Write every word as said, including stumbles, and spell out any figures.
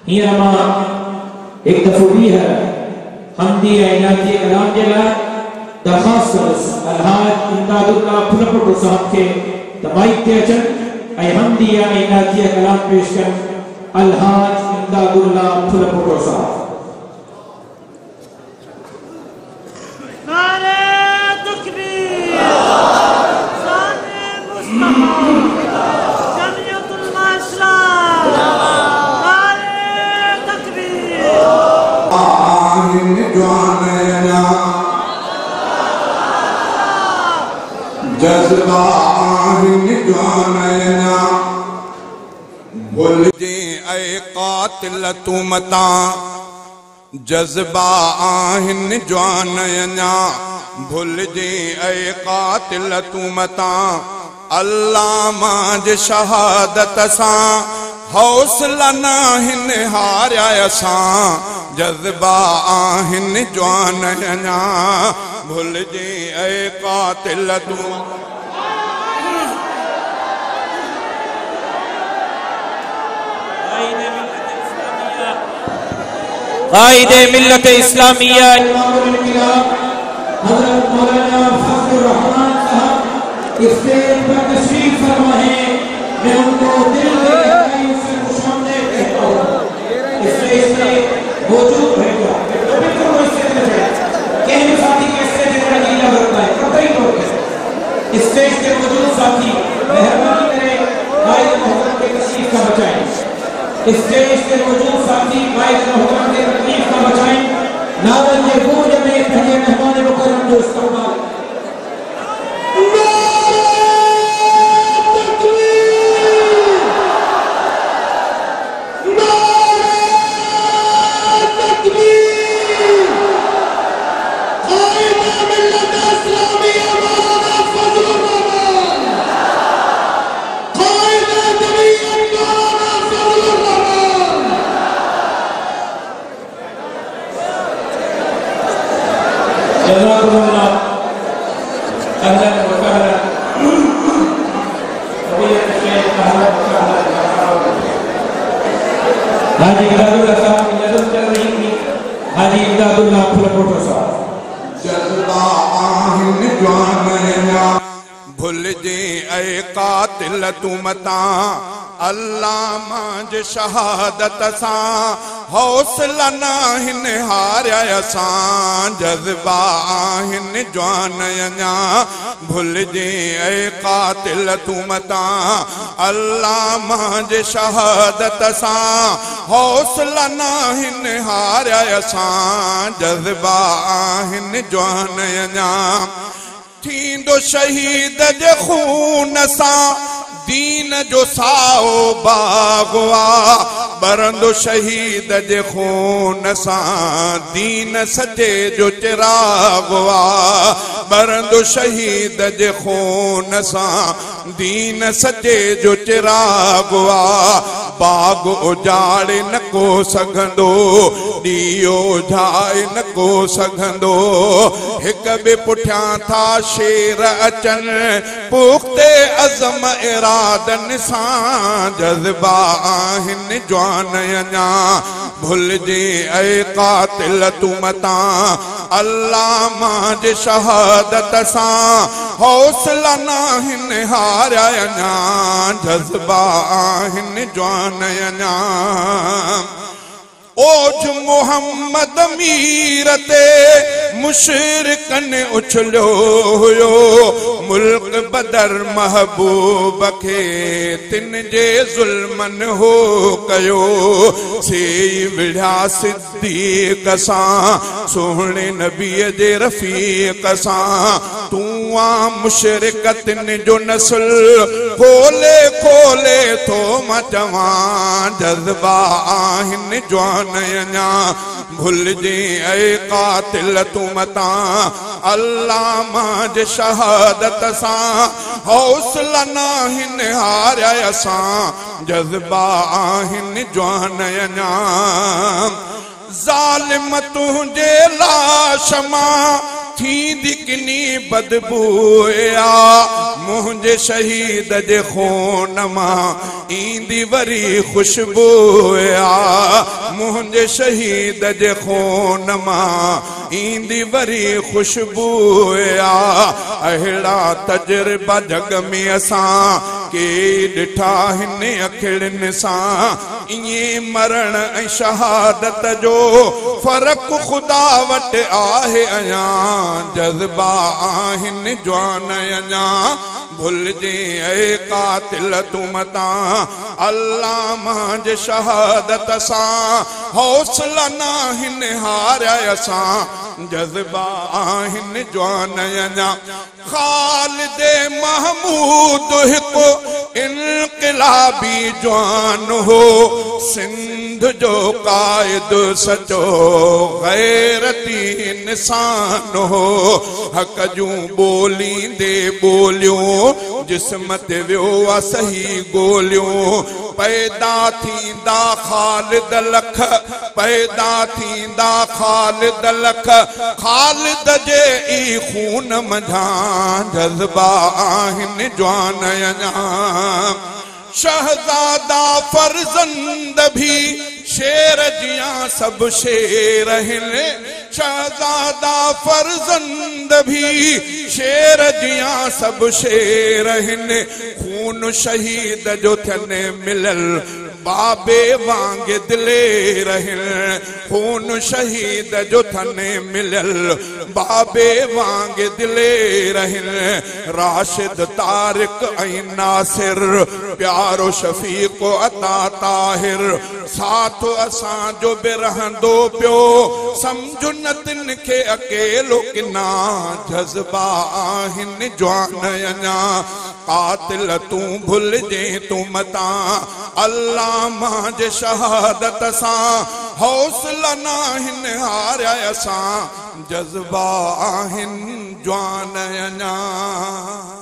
हींअर मां हिकु दफ़ो बि है हमदी इनायती कलाम जे लाइ दरख़्वास्त कंदुसि अलहाज इमदादुल्लाह फुलपुटो साहब खे त माइक ते अचनि ऐं हमदी इनायती कलाम पेश कनि अलहाज इमदादुल्लाह फुलपुटो साहब। जज्बा भुल जे ऐ कातिल तूं मता जज्बा आहिनि जवान अञा भुल जे ऐ कातिल तूं मता अल्लाह मां शहादत सां हौसला नाहिनि हारिया असां जज्बा आहिनि जवान अञा भुल जे ऐ कातिल तूं कायदे मिल्लत इस्लामिया हज़रत मौलाना फजलुर रहमान साहब स्टेज पर तशरीफ फरमा है। मैं उनको दिल से गहराई से खुशामदीद कहता हूँ। स्टेज पे मौजूद रहेगा बिल्कुल वैसे तरह कहने साथी कैसे जगह गीला होता है कतई तौर पे स्टेज पे मौजूद साथी मेहरबानी करें कायदे मोहतरम के तशरीफ का बचाएं। स्टेज पे मौजूद साथी कायदे मोहतरम के तशरीफ का बचाएं। नावल के गूंज में पहले मेहमान मुकर्रम जो इस्तेमाल हाजी इमदादुल्लाह साहब की नज़र चल रही थी। हाजी इमदादुल्लाह फुलपुटो साहब जज्बा आहिनि जवान अञा भुल जे ऐ कातिल तूं मता अल्लाह मां शहादत सां हौसला नाहिनि हारिया असां जज्बा आहिनि जवान अञा भुल जे ऐ कातिल तूं मता अल्लाह मां शहादत सां हौसला नाहिनि हारिया असां जज्बा आहिनि जवान अञा थींदो शहीद जे खून सां दीन जो साओ बागवा बरंदो शहीद जे खून सां दीन सजे जो चिरागवा बरंदो शहीद जे खून सां दीन सजे जो चिरागवा बाग उजाड़े न को सघंदो ॾीओ झाए न को सघंदो हिक ॿिए पुठियां था शेर अचनि पुख़्ते अज़म इरादनि सां जज्बा आहिनि जवान अञा भुल जे ऐ कातिल तूं मता अल्लाह मां शहादत सां हौसला नाहिनि हारिया अञा जज्बा आहिनि जवान अञा ओझ मोहम्मद मीर ते मुशरिकनि उछलियो हुयो मुल्क बदर महबूब खे तिन जे ज़ुल्मनि हो कयो से विढ़िया सिद्दीक़ सां सोहणे नबीअ जे रफ़ीक़ सां तूं आ मुशरिकतिन जो नस्ल खोले खोले थो मां चवां जज्बा आहिनि जवान अञा भुल जे ऐ कातिल तूं मता अल्लाह मां शहादत सां हौसला नाहिनि हारिया असां जज्बा आहिनि जवान अञा ज़ालिम तुंहिंजे लाश मां थींदी किनी बदबूया मुंहिंजे शहीद जे खून मां ईंदी वरी खुशबूया मुंहिंजे शहीद जे खून मां ईंदी वरी खुशबू अहिड़ा तजुर्बा जग में असां के ॾिठा हिन अखिड़ियुनि सां ईअं मरण ऐं शहादत जो फ़र्क़ ख़ुदा वटि आहे अञा जज़्बा आहिनि जवान अञा भुलिजे ऐं कातिल तूं मतां अल्लाह मुंहिंजे शहादत सां हौसला नाहिनि हारिया असां जज़्बा आहिनि जवान अञा ख़ालिद महमूद हिकु इनक़िलाबी जवान हो सिंध जो क़ाइद सचो गैरती इंसान हो हक़ जूं ॿोलींदे ॿोलियूं जिस्म ते वियो आहे सही ॻोल्हियूं पैदा थींदा ख़ालिद लख पैदा थींदा ख़ालिद लख ख़ालिद जे ई खून मंझां जज़्बा आहिनि जवान अञा शहज़ादा फर्ज़ंद भी शेर जियां सब शेर आहिनि शहज़ादा फर्ज़ंद भी शेर जियां सब शेर आहिनि खून शहीद जो थियनि मिलल बाबे वांग दिलेर आहिनि खून शहीद जो थियनि मिलल बाबे वांग दिलेर आहिनि राशिद तारिक ऐं नासिर प्यारो शफीक अता ताहिर साथ असांजो बि रहंदो पियो सम्झो न तिन खे अकेलो किना जज़्बा आहिनि जवान अञा कातिल तूं भुलिजे तूं मतां अल्लाह मुंहिंजे शहादत सां हौसला नाहिनि हारिया असां जज़्बा आहिनि जवान अञा